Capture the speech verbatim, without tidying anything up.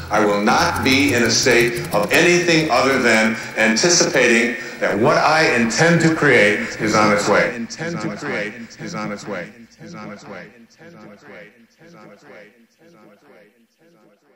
I will not be in a state of anything other than anticipating that what I intend to create is on its way. Intend to create is on its way. Is on its way. Is on its way. Is on its way. Is on its way. Is on its way.